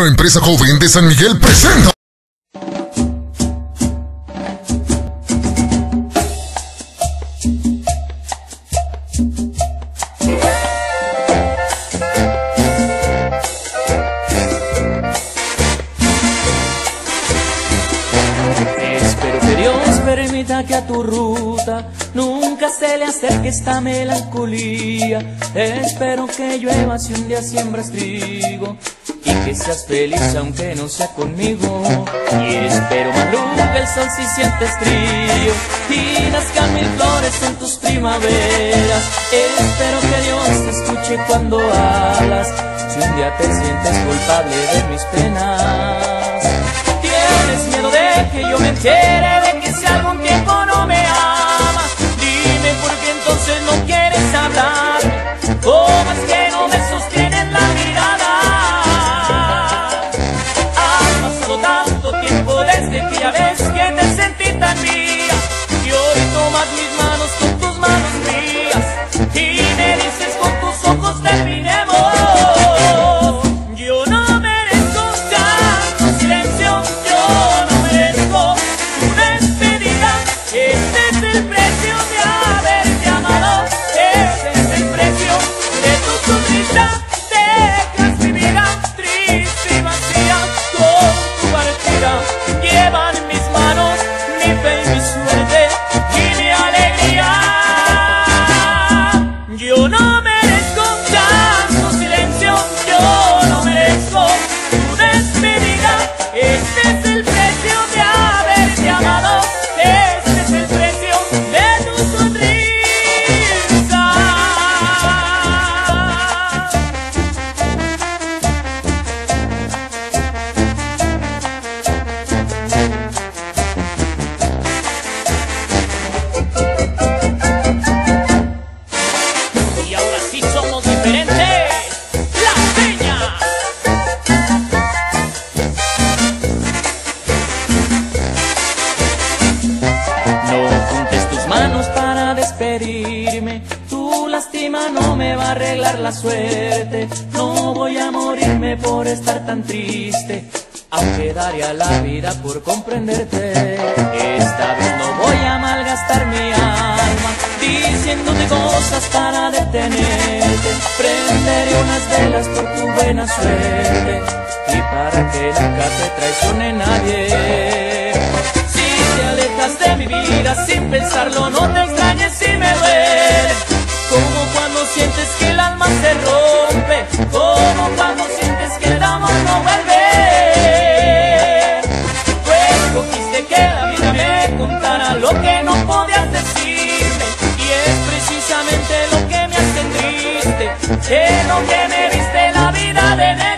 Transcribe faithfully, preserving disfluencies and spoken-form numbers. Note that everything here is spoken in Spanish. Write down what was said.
Una empresa joven de San Miguel presenta. Espero que Dios permita que a tu ruta nunca se le acerque esta melancolía. Espero que llueva si un día siembras trigo y que seas feliz aunque no sea conmigo. Y espero madrugue el sol si sientes frío y nazcan mil flores en tus primaveras. Espero que Dios te escuche cuando hablas si un día te sientes culpable de mis penas. ¿Tienes miedo de que yo me entere de que si algún tiempo no me amas? Dime por qué entonces no quieres hablar. ¿Cómo es que no me sostienes la mirada? Ha pasado tanto tiempo desde aquella vez que te sentí tan mía, y hoy tomas mis manos con tus manos mías y me dices con tus ojos terminemos. Yo no merezco tanto silencio, yo no merezco tu despedida. Este es el precio de haberte amado, este es el precio de tu sonrisa. Dejas mi vida triste y vacía con tu partida. Llevan en mis manos mi fe y mi suerte y mi alegría. Yo no merezco tanto silencio, yo no merezco tu despedida. Este es el precio de haberte amado, este es el precio de tu sonrisa. Y ahora sí somos diferentes, La Peña. No juntes tus manos para despedirme, tu lástima no me va a arreglar la suerte. No voy a morirme por estar tan triste, aunque daría la vida por comprenderte. Esta vez no voy a malgastar mi alma diciéndote cosas para detenerte. Prenderé unas velas por tu buena suerte y para que nunca te traicione nadie. Si te alejas de mi vida sin pensarlo, no te extrañes si me duele, como cuando sientes que el alma se rompe, como cuando sientes que el amor no vuelve. Pues cogiste que la vida me contara lo que no podías decirme, y es precisamente lo que me hace triste, que no que me viste la vida de negro.